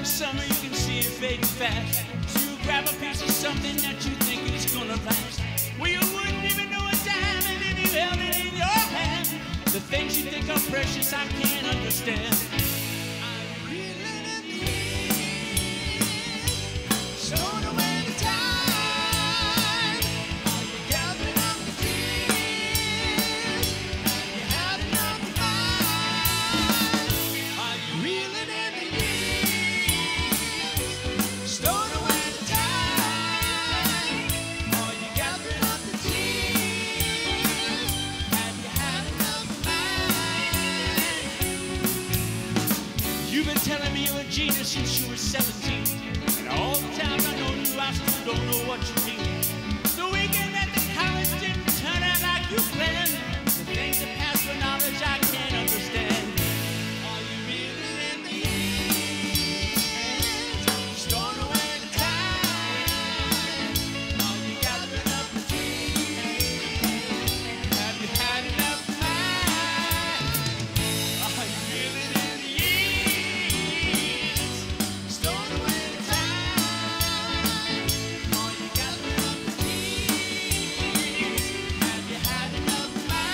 in summer, you can see it fading fast. So you grab a piece of something that you think is gonna last. Well, you wouldn't even know a dime, and then you held it in your hand. The things you think are precious, I can't understand. I'm reeling in the years, stowed away the time. Are you gathering up the tears? Have you had enough of mine? Are you reeling in the years, stowed away the time? Are you gathering up the tears? Have you had enough of mine? You've been telling me you're a genius since you were 17. And all the times I know you, I still don't know what you mean. The weekend at the college didn't turn out like you planned. The things that pass for knowledge I can't understand. Are you reeling in the years, storing away the time? Are you gathering up the tears? Have you had enough of mine? Are you reeling in the years, storing away the time? Are you gathering up the tears? Have you had enough of mine?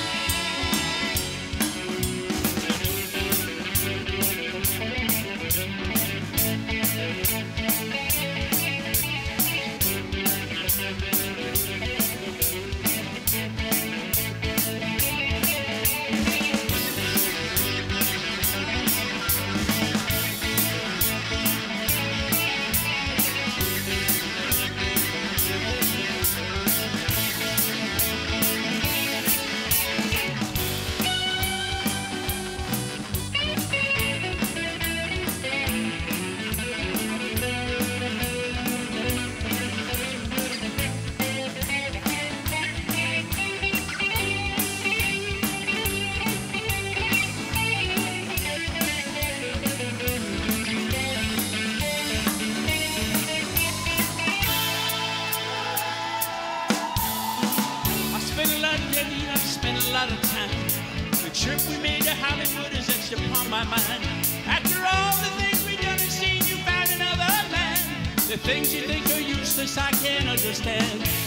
I spent a lot of time. The trip we made to Hollywood is etched upon my mind. After all the things we've done and seen, you found another land. The things you think are useless, I can't understand.